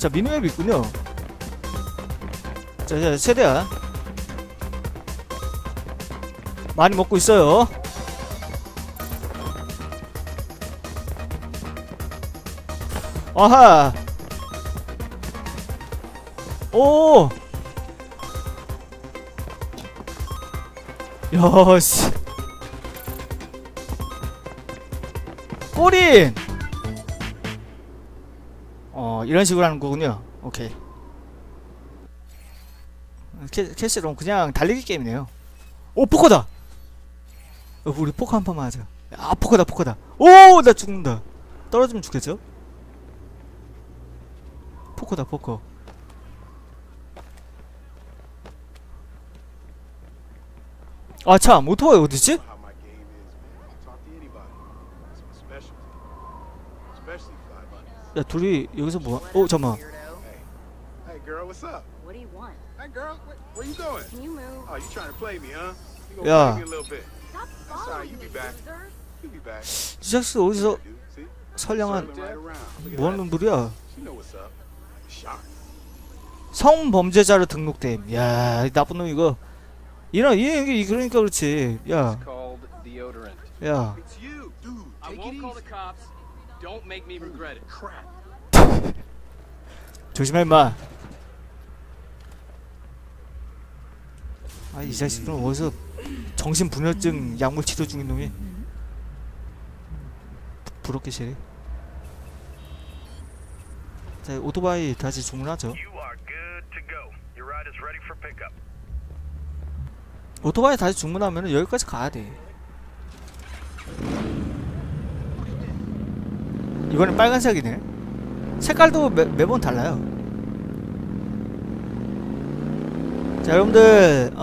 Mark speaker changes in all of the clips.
Speaker 1: 자, 미니맵이 있군요. 자, 최대한 많이 먹고 있어요. 아하. 오. 야씨. 꼬린. 이런 식으로 하는 거군요. 오케이. 캐시롱 그냥 달리기 게임이네요. 오, 포커다. 우리 포커 한 판만 하자. 아, 포커다. 오, 나 죽는다. 떨어지면 죽겠죠? 포커다, 포커. 아, 참, 오토바이 어디지? 야, 둘이 여기서 뭐야? 오, 잠깐만. 야, 지작스 어디서 선량한 뭐하는 놈들이야? 성범죄자로 등록됨. 야, 나쁜 놈 이거. 이게 그러니까 그렇지. 야, 조심해 임마. 아, 이 자식들은 어디서 정신분열증 약물 치료 중인 놈이. 부럽게 싫어. 자, 오토바이 다시 주문하죠. 오토바이 다시 주문하면은 여기까지 가야돼. 이번엔 빨간색이네. 색깔도 매번 달라요. 자, 여러분들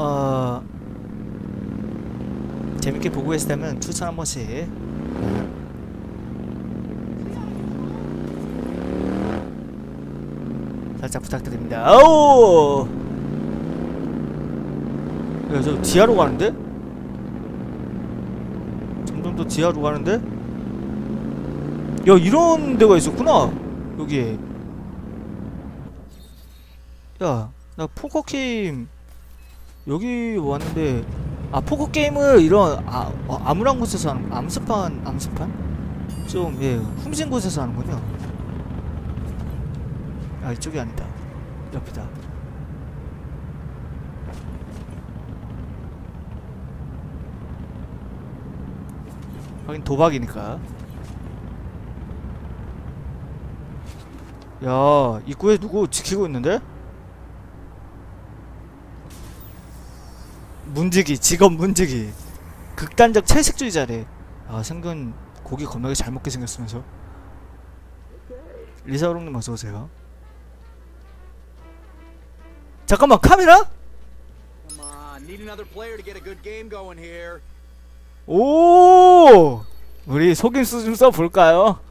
Speaker 1: 재밌게 보고 계시다면 추천 한 번씩 살짝 부탁드립니다. 아우! 야, 저 지하로 가는데? 점점 더 지하로 가는데? 야, 이런 데가 있었구나. 여기에. 야, 나 포커게임 여기 왔는데, 아, 포커게임을 이런 암울한 곳에서 하는, 암습판? 좀, 예, 훔친 곳에서 하는군요. 아, 이쪽이 아니다. 옆이다. 하긴 도박이니까. 야, 입구에 누구 지키고 있는데? 문지기, 직업 문지기. 극단적 채식주의자래. 아, 생선 고기 겁나게 잘 먹게 생겼으면서. 리사오롱님 어서오세요. 잠깐만, 카메라? 오! 우리 속임수 좀 써볼까요?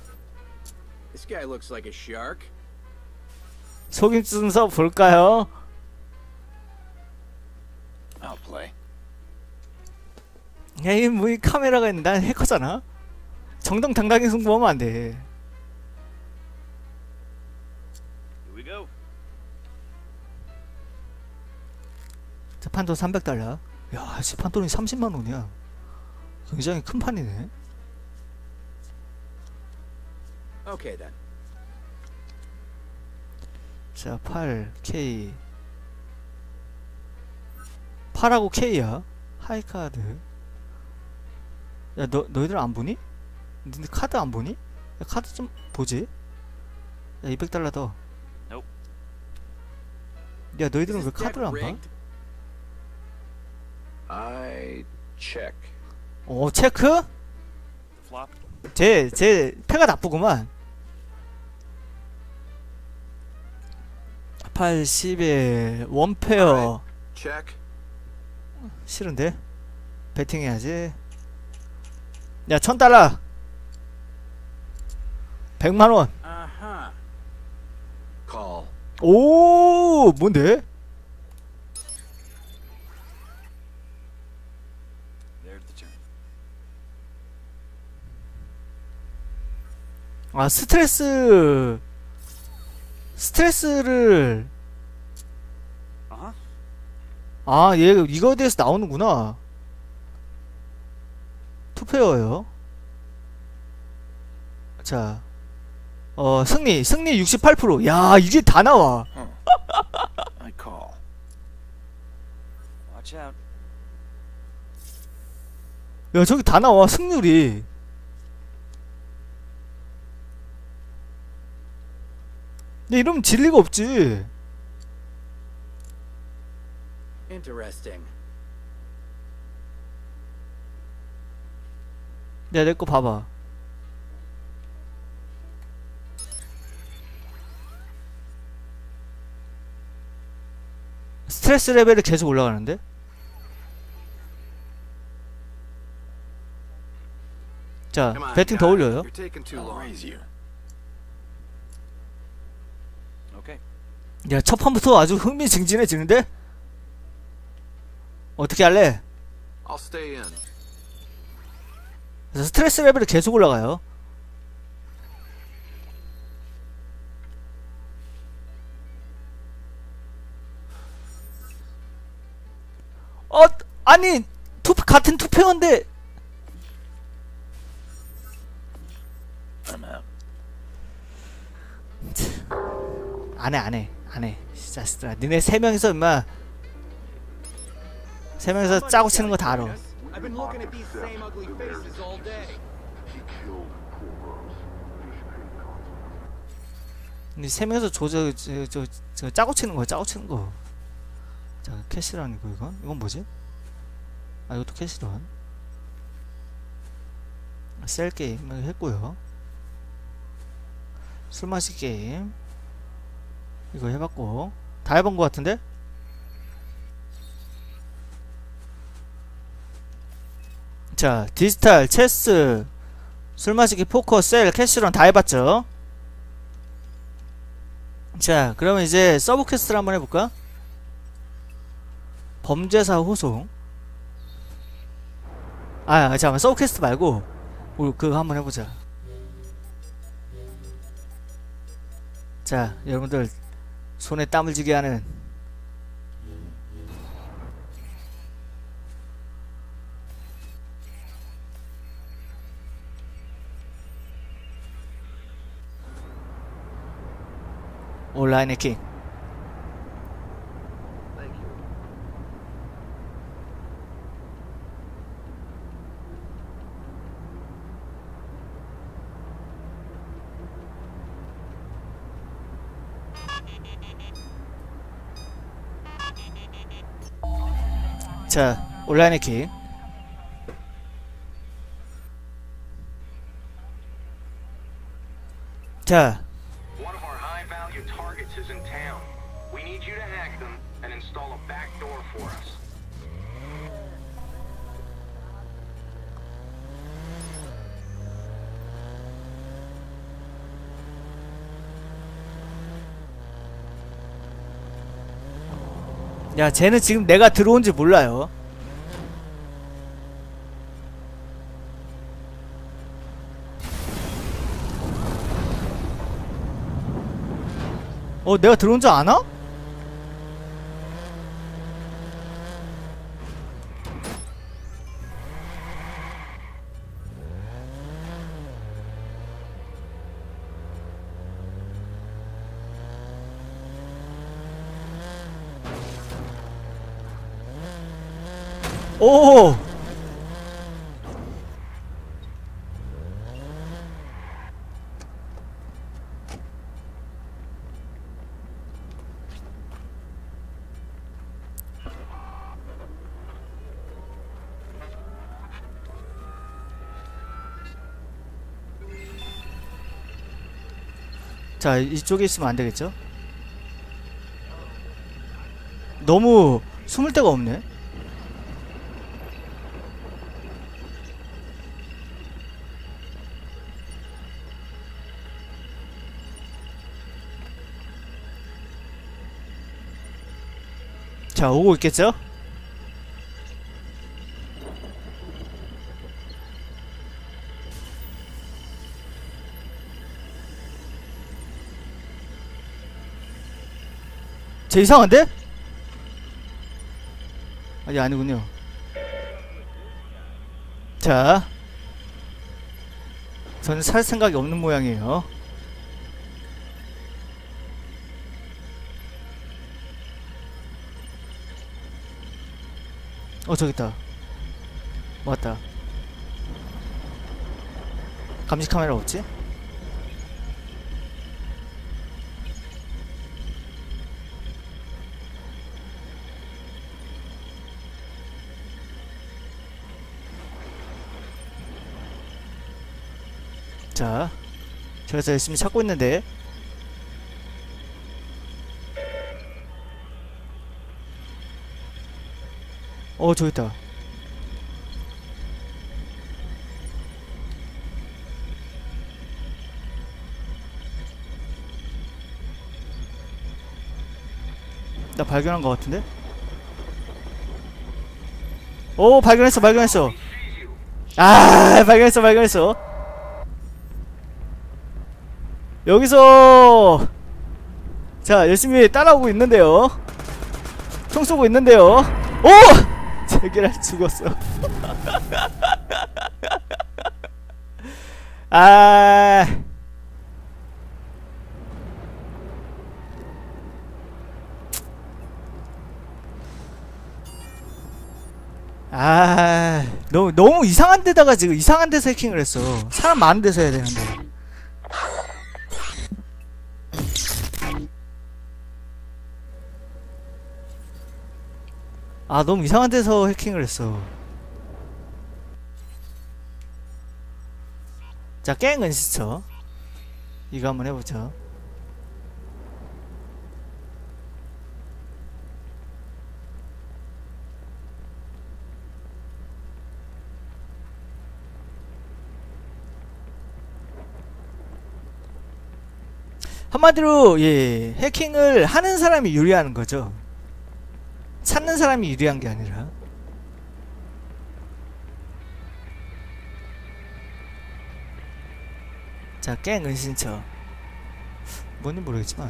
Speaker 1: 속임수 좀 써볼까요? 야, 이 뭐 이 카메라가 있는데 난 해커잖아? 정정당당히 승부하면 안돼. 자, 판돈 300달러. 야, 씨, 판돈이 30만원이야. 굉장히 큰 판이네.
Speaker 2: Okay then.
Speaker 1: 자, 8K 8하고 K야. 하이카드. 야, 너희들 안 보니? 근데 카드 안 보니? 야, 카드 좀 보지? 야, 200달러 더. 야, 너희들은 왜 카드를 안 봐?
Speaker 2: I check.
Speaker 1: 체크? 제 패가 나쁘구만. 80에 원페어.
Speaker 2: Check.
Speaker 1: 싫은데? 베팅해야지. 야, 1000달러 100만원.
Speaker 2: Call.
Speaker 1: 오, 뭔데? 아, 스트레스 스트레스를 아, 얘 이거에 대해서 나오는구나. 투페어요. 자, 승리 68%. 야, 이게 다 나와.
Speaker 2: I call.
Speaker 3: Watch out.
Speaker 1: 야, 저기 다 나와, 승률이. 근데 이러면 질 리가 없지.
Speaker 2: Interesting.
Speaker 1: 야, 내 거 봐봐. 스트레스 레벨이 계속 올라가는데? 자,
Speaker 2: Come on,
Speaker 1: 배팅 더
Speaker 2: guy.
Speaker 1: 올려요.
Speaker 2: You're taking too long.
Speaker 3: Okay.
Speaker 1: 야, 첫 판부터 아주 흥미진진해지는데? 어떻게 할래?
Speaker 2: I'll stay in.
Speaker 1: 그래서 스트레스 레벨이 계속 올라가요. 아니, 같은 투표인데.
Speaker 2: I'm out.
Speaker 1: 안 해. 자식들아, 니네 세 명이서 임마, 세 명이서 짜고 치는 거 다 알아.
Speaker 4: I've been looking at these same ugly faces all day.
Speaker 1: 니 세 명이서 저 짜고 치는 거야, 짜고 치는 거. 자, 캐시런이고 이건 뭐지? 아, 이것도 캐시런. 셀 게임 했고요. 술 마시 게임 이거 해봤고 다 해본 것 같은데? 자, 디지털, 체스, 술 마시기, 포커, 셀, 캐시런 다 해봤죠? 자, 그러면 이제 서브 퀘스트를 한번 해볼까? 범죄사 호송. 잠깐만, 서브 퀘스트 말고 그거 한번 해보자. 자, 여러분들 손에 땀을 쥐게 하는 온라인 해킹. 자, 온라인 해킹. 자,
Speaker 5: One of our high-value targets is in town. We need you to hack them and install a back door for us.
Speaker 1: 야, 쟤는 지금 내가 들어온지 몰라요. 내가 들어온 줄 아나? 오! 자, 이쪽에 있으면 안 되겠죠? 너무 숨을 데가 없네. 자, 오고 있겠죠? 쟤 이상한데? 아니 아니군요. 자, 저는 살 생각이 없는 모양이에요. 저기 있다. 맞다. 감시 카메라 없지? 자, 제가 열심히 찾고 있는데 저기 있다. 나 발견한 것 같은데? 오, 발견했어. 아, 발견했어. 여기서 자, 열심히 따라오고 있는데요. 총 쏘고 있는데요. 오! 제기랄 죽었어. 아, 너무 이상한 데다가 지금 이상한 데서 해킹을 했어. 사람 많은 데서 해야 되는데. 너무 이상한 데서 해킹을 했어. 자, 깽 은시처 이거 한번 해보자. 한마디로 예, 해킹을 하는 사람이 유리한 거죠. 찾는 사람이 유리한 게 아니라. 자, 깽 은신처 뭔지 모르겠지만.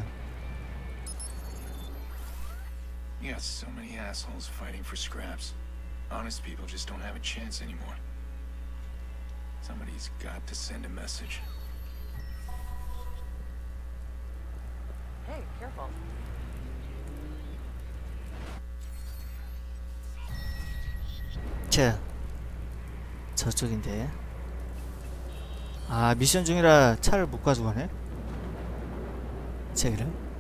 Speaker 6: You got so many assholes fighting for scraps. Honest people just don't have a chance anymore. Somebody's got to send a message.
Speaker 7: Hey, careful.
Speaker 1: 자, 저쪽인데. 미션 중이라 차를 못 가지고 가네. 제기를.